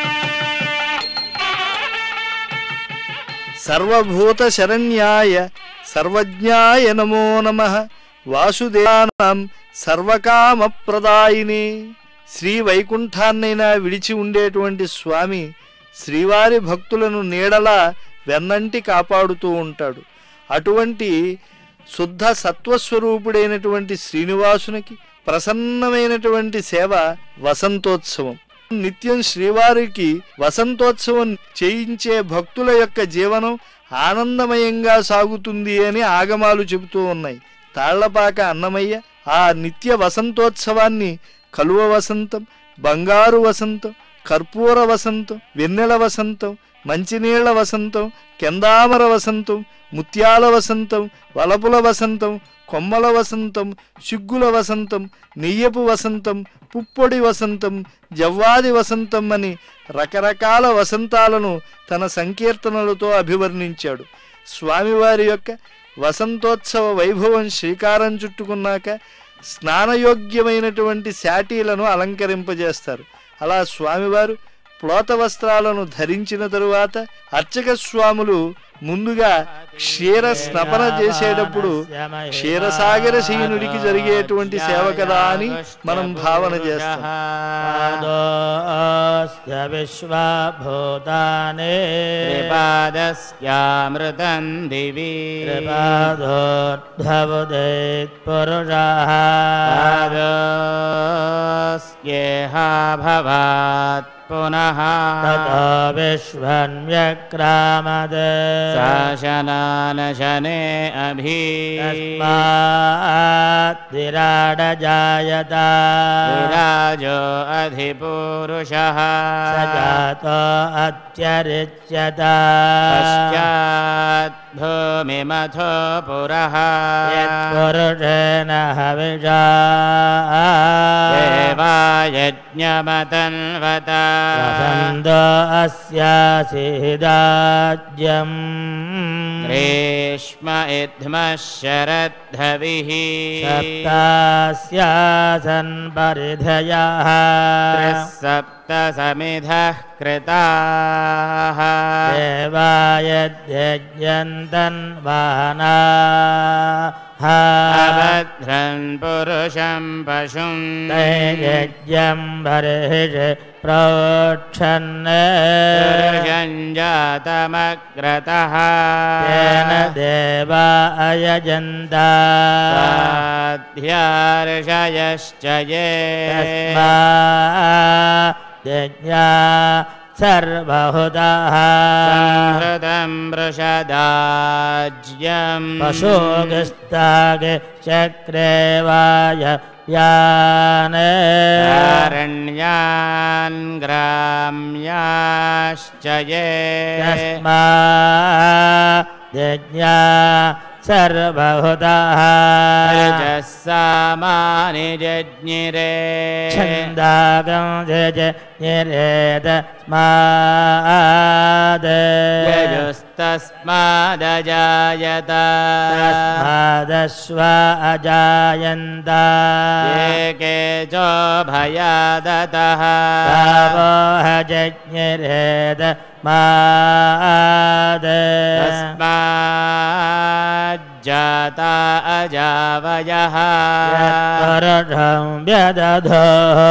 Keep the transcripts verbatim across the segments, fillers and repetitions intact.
సర్వభూత శరణ్యాయ సర్వజ్ఞాయ నమో నమః వాసుదేవానాం సర్వకామప్రదాయినే. శ్రీ వైకుంఠాన్నైనా విడిచి ఉండేటువంటి స్వామి శ్రీవారి భక్తులను నీడలా వెన్నంటి కాపాడుతూ ఉంటాడు. అటువంటి శుద్ధ సత్వస్వరూపుడైనటువంటి శ్రీనివాసునికి ప్రసన్నమైనటువంటి సేవ వసంతోత్సవం. నిత్యం శ్రీవారికి వసంతోత్సవం చేయించే భక్తుల యొక్క జీవనం ఆనందమయంగా సాగుతుంది అని ఆగమాలు చెబుతూ ఉన్నాయి. తాళ్లపాక అన్నమయ్య ఆ నిత్య వసంతోత్సవాన్ని కలువ వసంతం, బంగారు వసంతం, కర్పూర వసంతం, వెన్నెల వసంతం, మంచినీళ్ల వసంతం, కెందామర వసంతం, ముత్యాల వసంతం, వలపుల వసంతం, కొమ్మల వసంతం, సిగ్గుల వసంతం, నెయ్యపు వసంతం, పుప్పొడి వసంతం, జవ్వాది వసంతం అని రకరకాల వసంతాలను తన సంకీర్తనలతో అభివర్ణించాడు. స్వామివారి యొక్క వసంతోత్సవ వైభవం శ్రీకారం చుట్టుకున్నాక స్నానయోగ్యమైనటువంటి శాటీలను అలంకరింపజేస్తారు. అలా స్వామివారు ప్లోత వస్త్రాలను ధరించిన తరువాత అర్చక స్వాములు ముందుగా క్షీర స్నపన చేసేటప్పుడు క్షీరసాగర శయనుడికి జరిగేటువంటి సేవ కదా అని మనం భావన చేస్తాం. పునః విశ్వన్యక్రామద శాసనానశనే అభి విరాడ జాయత విరాజో అధిపురుషః సజాతో అత్యరిచ్యత పశ్చాత్ భూమిమథో పురః యత్పురుషేణ హవిషా దేవాయజ్ఞమతన్వత వసంతో అస్యాసిదాజ్యం గ్రీష్మ ఇద్మః శరద్ధవిః సప్తాస్యాసన్ పరిధయః త్రిసప్త సమిధః కృతాః దేవాయజ్ఞంతన్వానాః అభద్రన్ పురుషం పశుం యజ్ఞం బర్హిషి ప్రోక్షన్ పురుషం జాతమగ్రతః తేన దేవా అయజంత స్వాధ్యార్షయశ్చ యే తస్మాద్ సర్వహుతః సంహృతం వృషదాజ్యం పశోగస్తాగే చక్రేవాయ యానే అరణ్యాన్ గ్రామ్యాశ్చ యే తస్మాద్ సర్వహుతః సామాని జజ్ఞిరే ఛందాగం జజ్ఞిరేద స్మాద్ యజుస్తస్మాదజాయత తస్మాదశ్వ అజాయంత ఏకేచో భయాదతః తావో జజ్ఞిరేద స్మాద్ తస్మాజ్జాతా అజావయః యత్పురుషం వ్యదధో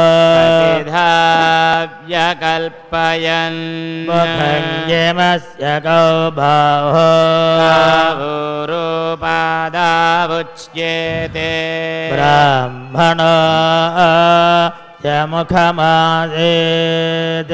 వ్యకల్పయన్ ముఖంజమస్య కౌబాహో రూపాదావుచ్యేతే బ్రాహ్మణో యముఖమాసేత్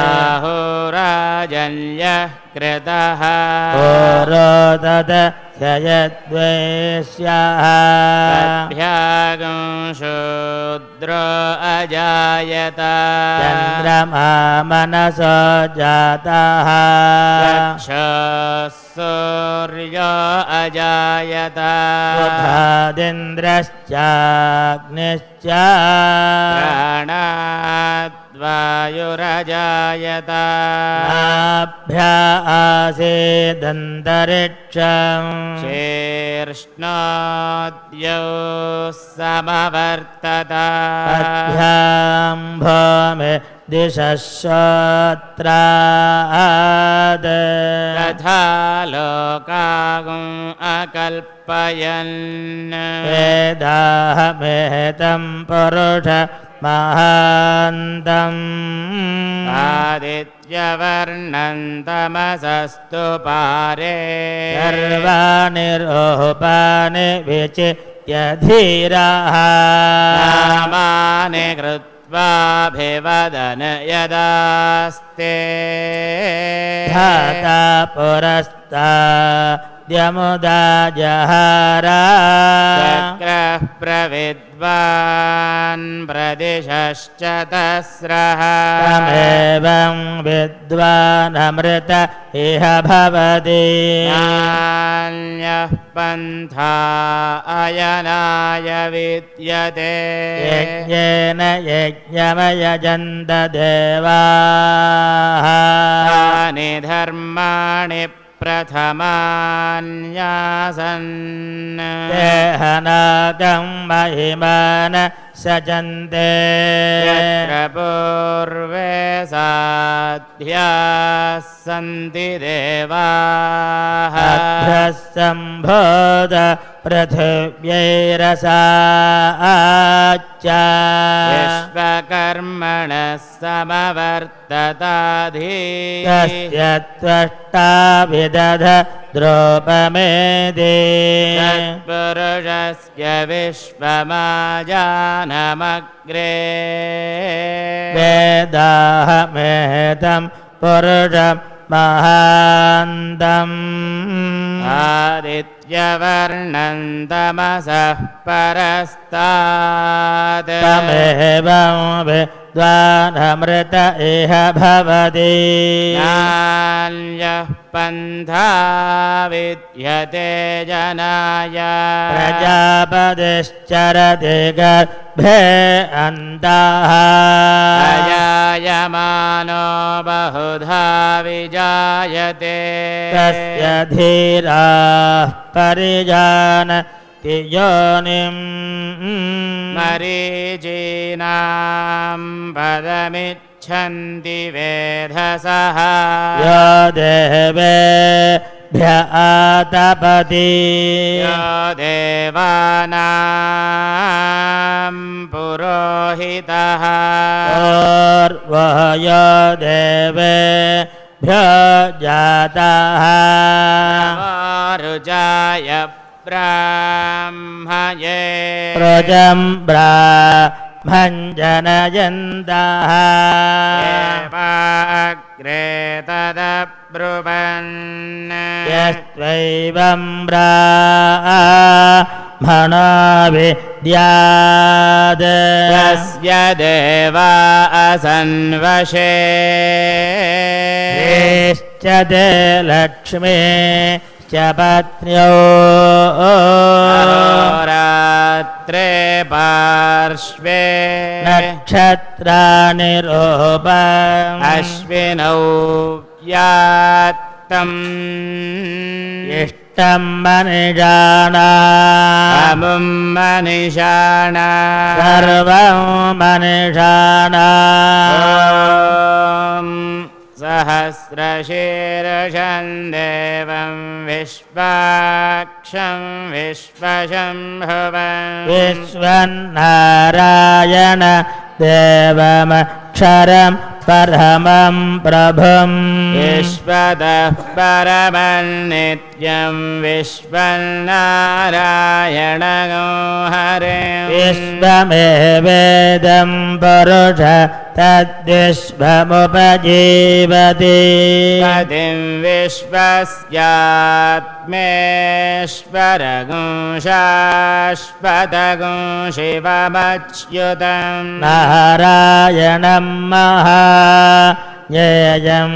రాహురాజన్యః కృతః పురోదత యద్వేష్యః తద్భ్యాగం శూద్రో అజాయత చంద్రమా మనసో జాతః సూర్యో అజాయత బుధాదింద్రశ్చాగ్నిశ్చ ప్రాణాద్వాయురజాయత నాభ్యా ఆసేదంతరిక్షం శీర్ష్ణోద్యౌ సమవర్తత తద్భ్యాం భూమి दिशश्रोत्राद् तथा लोकागुम् अकल्पयन् वेदाहमेतं पुरुष महान्तम् आदित्यवर्णं तमसस्तु पारे सर्वाणि रूपाणि विचित्य धीराः नामानि कृत्वाभिवदन यदास्ते धाता पुरस्ताद्यमुदा जहारा चक्रः प्रविद्वान् प्रदिशश्च तस्रः तमेवं विद्वानमृत इह भवति नान्यः पन्था अयनाय विद्यते यज्ञेन यज्ञमयजन्त देवाः तानि धर्माणि प्रथमान्यासन् देहनागं महिमान सजन्ते यत्र पूर्वे साध्याः सन्ति देवाः अभ्यः सम्भोद पृथिव्यैरसाच्च विश्वकर्मणः समवर्तताधि तस्य त्वष्टा विदध द्रोपमेदे तत्पुरुषस्य विश्वमाजानमग्रे वेदाहमेतं पुरुषं महान्तम् आदित्यवर्णं तमसः परस्तात् तमेवं विद्वानमृत इह भवति नान्यः पन्था विद्यते जनाय प्रजापतिश्चरति गर्भे अन्तः अजायमानो बहुधा विजायते तस्य धीराः परिजानति योनिम् मरीचीनां पदमिच्छन्ति वेधसः यो देवेभ्य आतपति यो देवानां पुरोहितः पूर्वः यो देवेभ्यो जातः रुजाय ब्राह्मये प्रजं ब्राह्मञ्जनयन्तः एवाग्रे तदब्रुवन् यस्त्वैवं ब्राह्मणो विद्यात् तस्य देवा असन्वशे येश्च ते लक्ष्मी च पत्न्यो रात्रे पार्श्वे नक्षत्राणि रूपम् अश्विनौ यात्तम् इष्टं मनिषाणाम् अमुं मनिषाणा सर्वं मनिषाणाम् सहस्रशीर्षं देवं विश्वाक्षं विश्वशम्भुवम् विश्वन्नारायण देवमक्षरं परमं प्रभुं विश्वतः परमं नित्यं विश्वन्नारायणगो हरिं विश्वमेवेदं पुरुष तद्विश्वमुपजीवति पतिं विश्वस्यात्मेश्वरगो शाश्वतगो शिवमच्युतं नारायणं महाज्ञेयं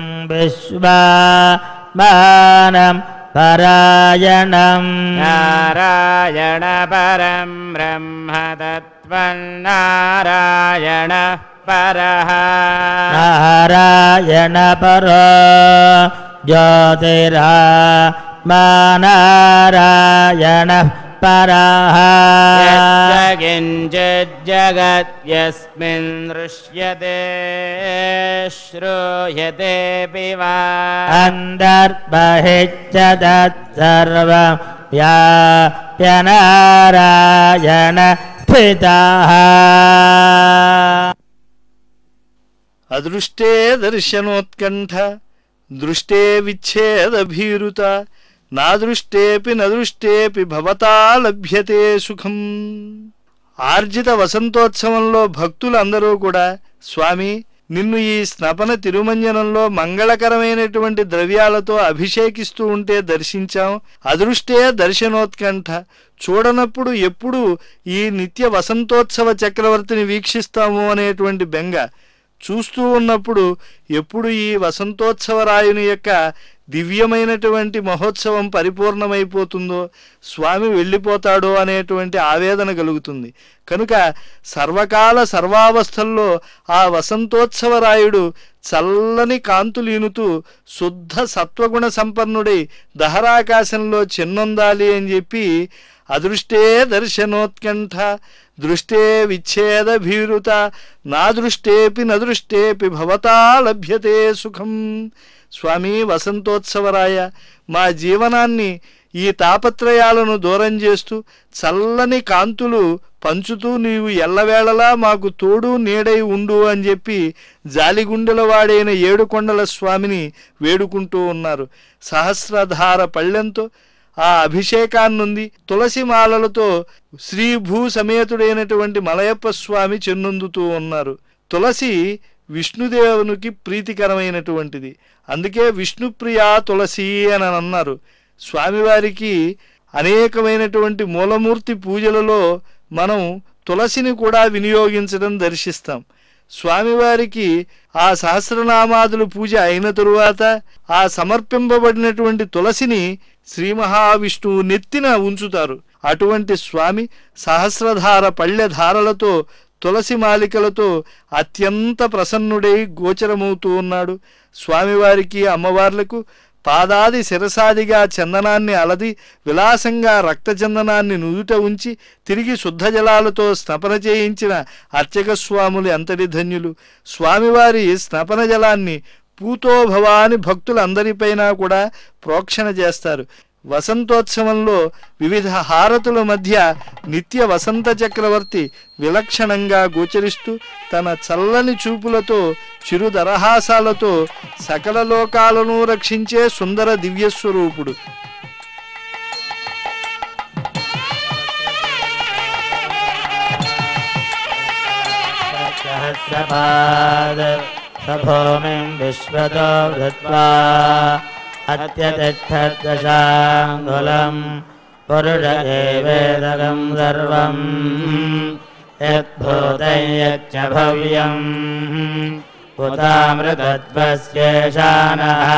विश्वमानं परायणं नारायण परं ब्रह्म तत्त्वं नारायण परः नारायण परो ज्योतिरात्मा नारायणः परः किञ्चिज्जगत् यस्मिन् दृश्यते श्रूयतेऽपि वा अन्तर्बहिश्च तत्सर्वं व्याप्य नारायण स्थितः అదృష్టే దర్శనోత్కంఠ దృష్టే విచ్ఛేద భీరుత నా దృష్టేపి నదృష్టేపి భవతా లభ్యతే సుఖం. ఆర్జిత వసంతోత్సవంలో భక్తులందరూ కూడా స్వామి నిన్ను ఈ స్నపన తిరుమంజనంలో మంగళకరమైనటువంటి ద్రవ్యాలతో అభిషేకిస్తూ ఉంటే దర్శించాం. అదృష్టే దర్శనోత్కంఠ చూడనప్పుడు ఎప్పుడు ఈ నిత్య వసంతోత్సవ చక్రవర్తిని వీక్షిస్తాము అనేటువంటి బెంగ, చూస్తూ ఉన్నప్పుడు ఎప్పుడు ఈ వసంతోత్సవరాయుని యొక్క దివ్యమైనటువంటి మహోత్సవం పరిపూర్ణమైపోతుందో, స్వామి వెళ్ళిపోతాడో అనేటువంటి ఆవేదన కలుగుతుంది. కనుక సర్వకాల సర్వావస్థల్లో ఆ వసంతోత్సవరాయుడు చల్లని కాంతులీనుతూ శుద్ధ సత్వగుణ సంపన్నుడై దహరాకాశంలో చెన్నొందాలి అని చెప్పి అదృష్టే దర్శనోత్కంఠ దృష్టే విచ్ఛేద భీరుత నా దృష్టేపి నదృష్టేపి భవతా లభ్యతే సుఖం. స్వామి వసంతోత్సవరాయ మా జీవనాన్ని ఈ తాపత్రయాలను దూరం చేస్తూ చల్లని కాంతులు పంచుతూ నీవు ఎల్లవేళలా మాకు తోడు నీడై ఉండు అని చెప్పి జాలిగుండెల వాడైన ఏడుకొండల స్వామిని వేడుకుంటూ ఉన్నారు. సహస్రధార పళ్ళెంతో ఆ అభిషేకాన్నుంది తులసి మాలలతో శ్రీభూ సమేతుడైనటువంటి మలయప్ప స్వామి చెన్నొందుతూ ఉన్నారు. తులసి విష్ణుదేవునికి ప్రీతికరమైనటువంటిది, అందుకే విష్ణుప్రియా తులసి అని అన్నారు. స్వామివారికి అనేకమైనటువంటి మూలమూర్తి పూజలలో మనం తులసిని కూడా వినియోగించడం దర్శిస్తాం. స్వామివారికి ఆ సహస్రనామాదులు పూజ అయిన తరువాత ఆ సమర్పింపబడినటువంటి తులసిని శ్రీ మహావిష్ణువు నెత్తిన ఉంచుతారు. అటువంటి స్వామి సహస్రధార పళ్ళెధారలతో తులసి మాలికలతో అత్యంత ప్రసన్నుడై గోచరమవుతూ ఉన్నాడు. స్వామివారికి అమ్మవార్లకు పాదాది శిరసాదిగా చందనాన్ని అలది విలాసంగా రక్తచందనాన్ని నుదుట ఉంచి తిరిగి శుద్ధ జలాలతో స్నపన చేయించిన అర్చక స్వాములు ఎంతటి ధన్యులు. స్వామివారి స్నపన జలాన్ని పూతోభవాని భక్తులందరిపైన కూడా ప్రోక్షణ చేస్తారు. వసంతోత్సవంలో వివిధ హారతుల మధ్య నిత్య వసంత చక్రవర్తి విలక్షణంగా గోచరిస్తూ తన చల్లని చూపులతో చిరుదరహాసాలతో సకల లోకాలను రక్షించే సుందర దివ్యస్వరూపుడు. సభూమిం విశ్వతో వృత్వా అత్యతిష్ఠదశాంగులం పురుష ఏవేదకం సర్వం యద్భూతం యచ్చ భవ్యం ఉతామృతత్వస్యేషానః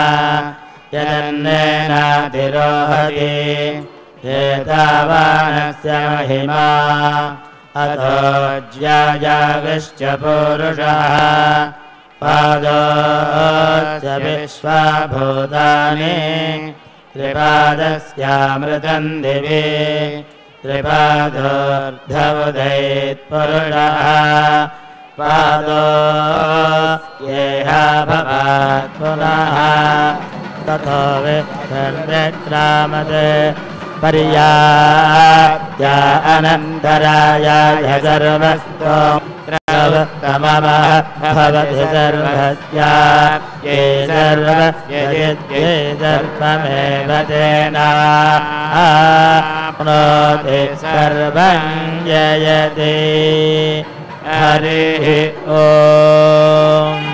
యదన్నేనాతిరోహతి ఏతావానస్య మహిమా అతో జ్యాయాగశ్చ పురుషః పాదోస్య విశ్వభూతాని త్రిపాదస్యామృతం దివి త్రిపాదోర్ధముదైత్పురుషः పాదోస్యేహ భవాత్ పునః తతో విక్రామతే పర్యాప్య అనంతరాయాయ సర్వస్తో తమమః భవతి సర్వస్యాప్యే సర్వస్యే సర్వమేవ తేనాప్నోతి సర్వం జయతి. హరి ఓం.